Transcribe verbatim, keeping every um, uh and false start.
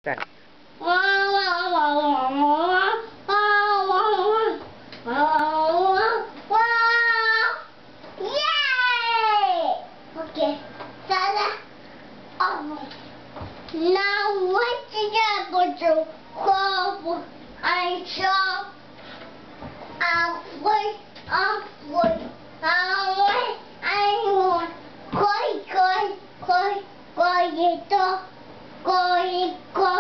对。 哇哇哇哇哇哇哇哇哇哇！耶 ！OK， 再来。哦，那我今天不就花不爱笑？啊会啊会啊会爱我，可以可以可以可以的可以可。